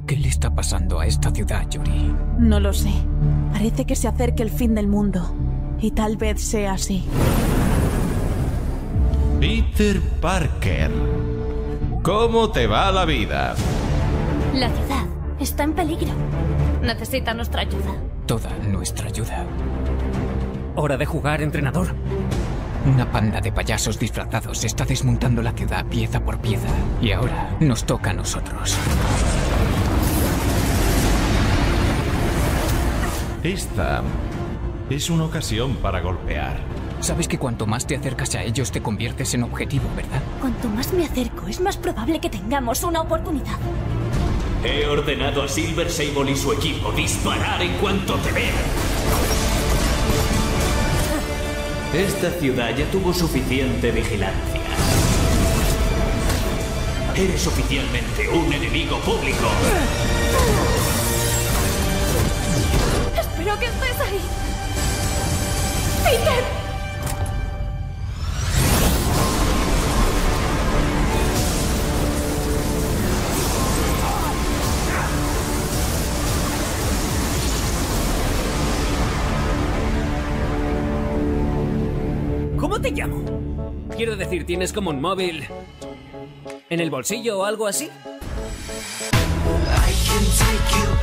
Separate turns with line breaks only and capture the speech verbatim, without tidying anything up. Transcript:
¿Qué le está pasando a esta ciudad, Yuri?
No lo sé. Parece que se acerca el fin del mundo. Y tal vez sea así.
Peter Parker. ¿Cómo te va la vida?
La ciudad está en peligro. Necesita nuestra ayuda.
Toda nuestra ayuda.
Hora de jugar, entrenador.
Una panda de payasos disfrazados está desmontando la ciudad pieza por pieza. Y ahora nos toca a nosotros.
Esta es una ocasión para golpear.
Sabes que cuanto más te acercas a ellos te conviertes en objetivo, ¿verdad?
Cuanto más me acerco, es más probable que tengamos una oportunidad.
He ordenado a Silver Sable y su equipo disparar en cuanto te vean. Esta ciudad ya tuvo suficiente vigilancia. Eres oficialmente un enemigo público.
Espero que estés ahí. ¡Peter!
¿Cómo te llamo? Quiero decir, ¿tienes como un móvil en el bolsillo o algo así?
I can take you